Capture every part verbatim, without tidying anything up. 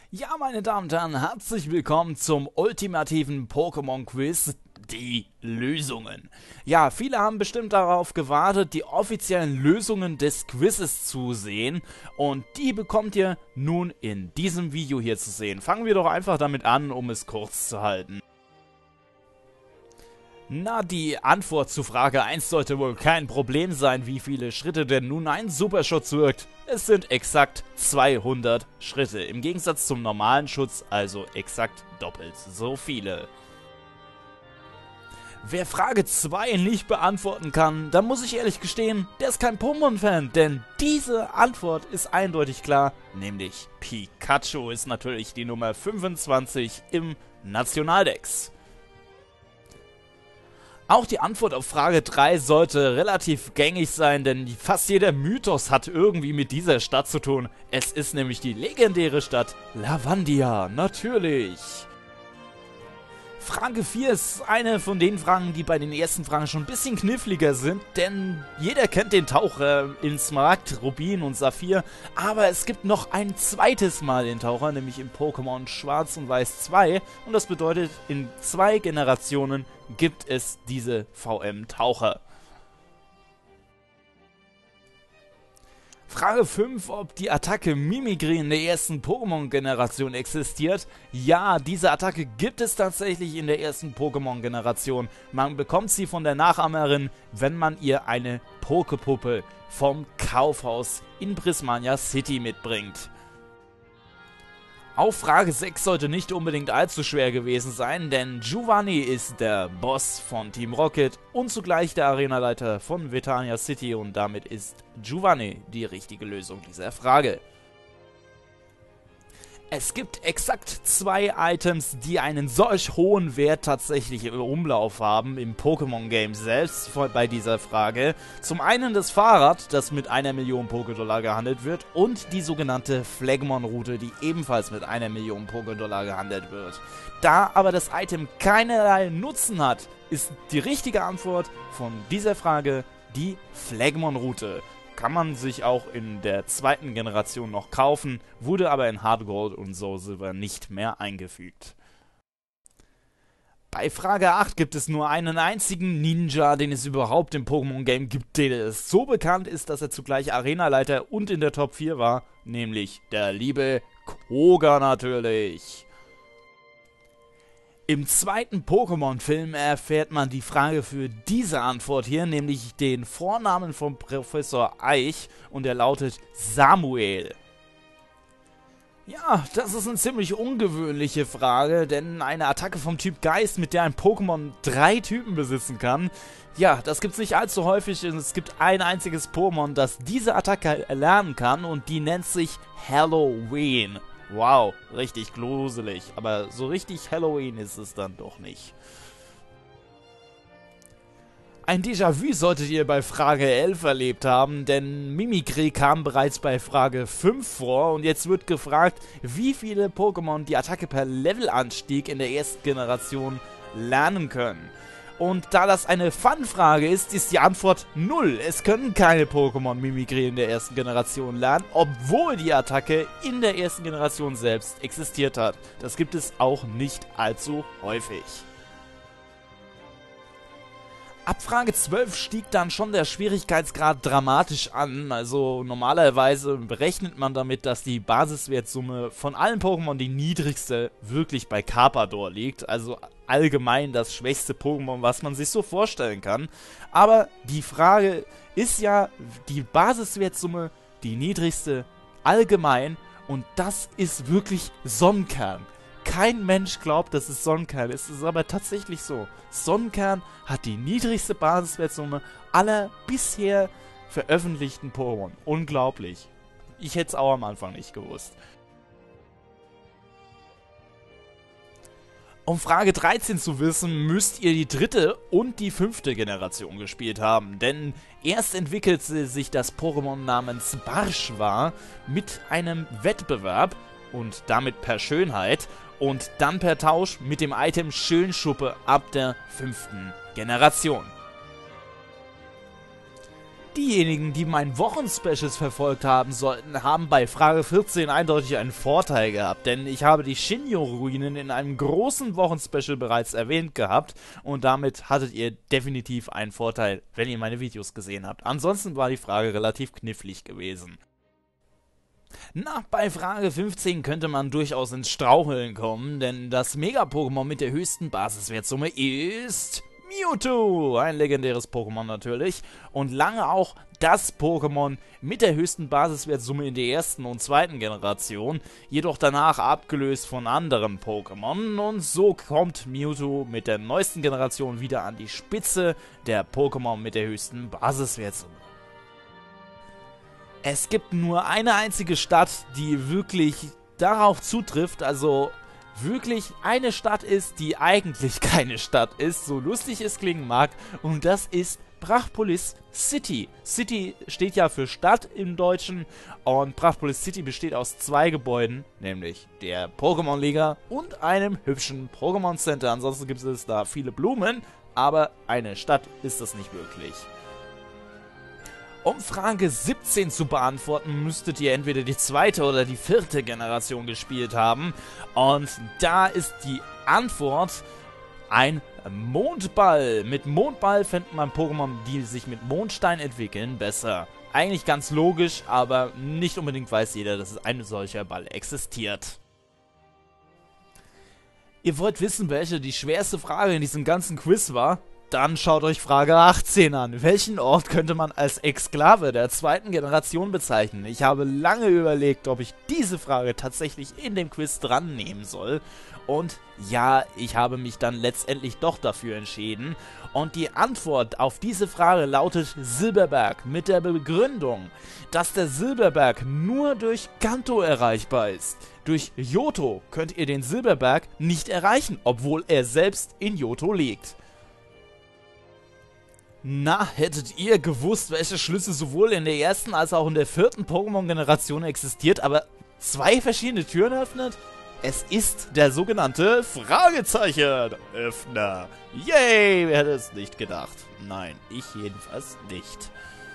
Ja, meine Damen und Herren, herzlich willkommen zum ultimativen Pokémon-Quiz, die Lösungen. Ja, viele haben bestimmt darauf gewartet, die offiziellen Lösungen des Quizzes zu sehen und die bekommt ihr nun in diesem Video hier zu sehen. Fangen wir doch einfach damit an, um es kurz zu halten. Na, die Antwort zu Frage eins sollte wohl kein Problem sein, wie viele Schritte denn nun ein Superschutz wirkt. Es sind exakt zweihundert Schritte, im Gegensatz zum normalen Schutz, also exakt doppelt so viele. Wer Frage zwei nicht beantworten kann, dann muss ich ehrlich gestehen, der ist kein Pokémon-Fan, denn diese Antwort ist eindeutig klar, nämlich Pikachu ist natürlich die Nummer fünfundzwanzig im Nationaldex. Auch die Antwort auf Frage drei sollte relativ gängig sein, denn fast jeder Mythos hat irgendwie mit dieser Stadt zu tun. Es ist nämlich die legendäre Stadt Lavandia, natürlich. Frage vier ist eine von den Fragen, die bei den ersten Fragen schon ein bisschen kniffliger sind, denn jeder kennt den Taucher in Smaragd, Rubin und Saphir, aber es gibt noch ein zweites Mal den Taucher, nämlich im Pokémon Schwarz und Weiß zwei, und das bedeutet, in zwei Generationen gibt es diese V M-Taucher. Frage fünf, ob die Attacke Mimikry in der ersten Pokémon-Generation existiert. Ja, diese Attacke gibt es tatsächlich in der ersten Pokémon-Generation. Man bekommt sie von der Nachahmerin, wenn man ihr eine Pokepuppe vom Kaufhaus in Prismania City mitbringt. Auch Frage sechs sollte nicht unbedingt allzu schwer gewesen sein, denn Giovanni ist der Boss von Team Rocket und zugleich der Arenaleiter von Vetania City und damit ist Giovanni die richtige Lösung dieser Frage. Es gibt exakt zwei Items, die einen solch hohen Wert tatsächlich im Umlauf haben, im Pokémon-Game selbst bei dieser Frage. Zum einen das Fahrrad, das mit einer Million Pokédollar gehandelt wird, und die sogenannte Phlegmon-Route, die ebenfalls mit einer Million Pokédollar gehandelt wird. Da aber das Item keinerlei Nutzen hat, ist die richtige Antwort von dieser Frage die Phlegmon-Route. Kann man sich auch in der zweiten Generation noch kaufen, wurde aber in Hard Gold und Soul Silver nicht mehr eingefügt. Bei Frage acht gibt es nur einen einzigen Ninja, den es überhaupt im Pokémon-Game gibt, der so bekannt ist, dass er zugleich Arenaleiter und in der Top vier war, nämlich der liebe Koga natürlich. Im zweiten Pokémon-Film erfährt man die Frage für diese Antwort hier, nämlich den Vornamen von Professor Eich, und er lautet Samuel. Ja, das ist eine ziemlich ungewöhnliche Frage, denn eine Attacke vom Typ Geist, mit der ein Pokémon drei Typen besitzen kann, ja, das gibt's nicht allzu häufig, und es gibt ein einziges Pokémon, das diese Attacke erlernen kann, und die nennt sich Halloween. Wow, richtig gruselig, aber so richtig Halloween ist es dann doch nicht. Ein Déjà-vu solltet ihr bei Frage elf erlebt haben, denn Mimikry kam bereits bei Frage fünf vor und jetzt wird gefragt, wie viele Pokémon die Attacke per Levelanstieg in der ersten Generation lernen können. Und da das eine Fun-Frage ist, ist die Antwort null. Es können keine Pokémon Mimikry in der ersten Generation lernen, obwohl die Attacke in der ersten Generation selbst existiert hat. Das gibt es auch nicht allzu häufig. Ab Frage zwölf stieg dann schon der Schwierigkeitsgrad dramatisch an, also normalerweise berechnet man damit, dass die Basiswertsumme von allen Pokémon die niedrigste wirklich bei Carpador liegt, also allgemein das schwächste Pokémon, was man sich so vorstellen kann. Aber die Frage ist ja die Basiswertsumme die niedrigste allgemein, und das ist wirklich Sonnenkern. Kein Mensch glaubt, dass es Sonnenkern ist, es ist aber tatsächlich so. Sonnenkern hat die niedrigste Basiswertsumme aller bisher veröffentlichten Pokémon. Unglaublich. Ich hätte es auch am Anfang nicht gewusst. Um Frage dreizehn zu wissen, müsst ihr die dritte und die fünfte Generation gespielt haben, denn erst entwickelte sich das Pokémon namens Barschwa mit einem Wettbewerb und damit per Schönheit und dann per Tausch mit dem Item Schönschuppe ab der fünften Generation. Diejenigen, die mein Wochenspecials verfolgt haben sollten, haben bei Frage vierzehn eindeutig einen Vorteil gehabt, denn ich habe die Shinjo-Ruinen in einem großen Wochenspecial bereits erwähnt gehabt und damit hattet ihr definitiv einen Vorteil, wenn ihr meine Videos gesehen habt. Ansonsten war die Frage relativ knifflig gewesen. Na, bei Frage fünfzehn könnte man durchaus ins Straucheln kommen, denn das Mega-Pokémon mit der höchsten Basiswertsumme ist Mewtwo, ein legendäres Pokémon natürlich und lange auch das Pokémon mit der höchsten Basiswertsumme in der ersten und zweiten Generation, jedoch danach abgelöst von anderen Pokémon und so kommt Mewtwo mit der neuesten Generation wieder an die Spitze der Pokémon mit der höchsten Basiswertsumme. Es gibt nur eine einzige Stadt, die wirklich darauf zutrifft, also wirklich eine Stadt ist, die eigentlich keine Stadt ist, so lustig es klingen mag, und das ist Prachtpolis City. City steht ja für Stadt im Deutschen und Prachtpolis City besteht aus zwei Gebäuden, nämlich der Pokémon-Liga und einem hübschen Pokémon Center. Ansonsten gibt es da viele Blumen, aber eine Stadt ist das nicht wirklich. Um Frage siebzehn zu beantworten, müsstet ihr entweder die zweite oder die vierte Generation gespielt haben. Und da ist die Antwort ein Mondball. Mit Mondball findet man Pokémon, die sich mit Mondstein entwickeln, besser. Eigentlich ganz logisch, aber nicht unbedingt weiß jeder, dass ein solcher Ball existiert. Ihr wollt wissen, welche die schwerste Frage in diesem ganzen Quiz war? Dann schaut euch Frage achtzehn an. Welchen Ort könnte man als Exklave der zweiten Generation bezeichnen? Ich habe lange überlegt, ob ich diese Frage tatsächlich in dem Quiz dran nehmen soll. Und ja, ich habe mich dann letztendlich doch dafür entschieden. Und die Antwort auf diese Frage lautet Silberberg mit der Begründung, dass der Silberberg nur durch Kanto erreichbar ist. Durch Johto könnt ihr den Silberberg nicht erreichen, obwohl er selbst in Johto liegt. Na, hättet ihr gewusst, welche Schlüssel sowohl in der ersten als auch in der vierten Pokémon-Generation existiert, aber zwei verschiedene Türen öffnet? Es ist der sogenannte Fragezeichen-Öffner. Yay, wer hätte es nicht gedacht? Nein, ich jedenfalls nicht.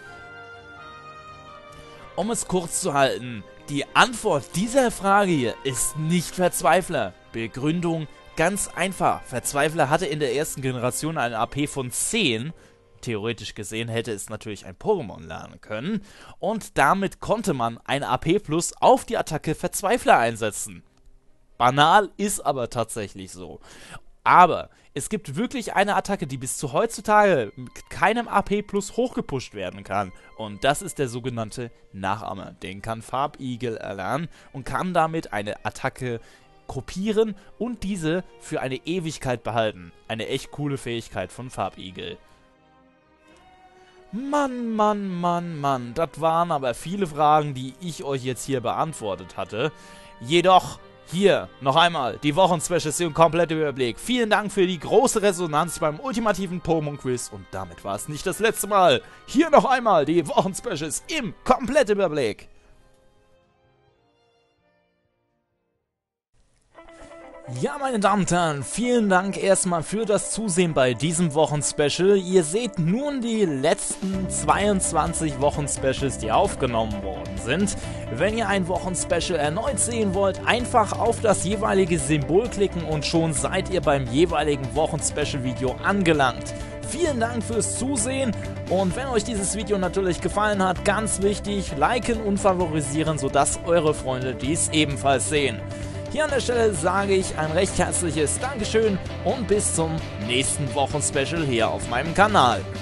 Um es kurz zu halten, die Antwort dieser Frage hier ist nicht Verzweifler. Begründung ganz einfach. Verzweifler hatte in der ersten Generation eine A P von zehn. Theoretisch gesehen hätte es natürlich ein Pokémon lernen können und damit konnte man eine A P Plus auf die Attacke Verzweifler einsetzen. Banal, ist aber tatsächlich so. Aber es gibt wirklich eine Attacke, die bis zu heutzutage mit keinem A P Plus hochgepusht werden kann. Und das ist der sogenannte Nachahmer. Den kann Farbigel erlernen und kann damit eine Attacke kopieren und diese für eine Ewigkeit behalten. Eine echt coole Fähigkeit von Farbigel. Mann, Mann, Mann, Mann, das waren aber viele Fragen, die ich euch jetzt hier beantwortet hatte. Jedoch, hier, noch einmal, die Wochenspecials im kompletten Überblick. Vielen Dank für die große Resonanz beim ultimativen Pokémon-Quiz und damit war es nicht das letzte Mal. Hier noch einmal die Wochenspecials im kompletten Überblick. Ja, meine Damen und Herren, vielen Dank erstmal für das Zusehen bei diesem Wochenspecial. Ihr seht nun die letzten zweiundzwanzig Wochenspecials, die aufgenommen worden sind. Wenn ihr ein Wochenspecial erneut sehen wollt, einfach auf das jeweilige Symbol klicken und schon seid ihr beim jeweiligen Wochenspecial-Video angelangt. Vielen Dank fürs Zusehen und wenn euch dieses Video natürlich gefallen hat, ganz wichtig, liken und favorisieren, sodass eure Freunde dies ebenfalls sehen. Hier an der Stelle sage ich ein recht herzliches Dankeschön und bis zum nächsten Wochenspecial hier auf meinem Kanal.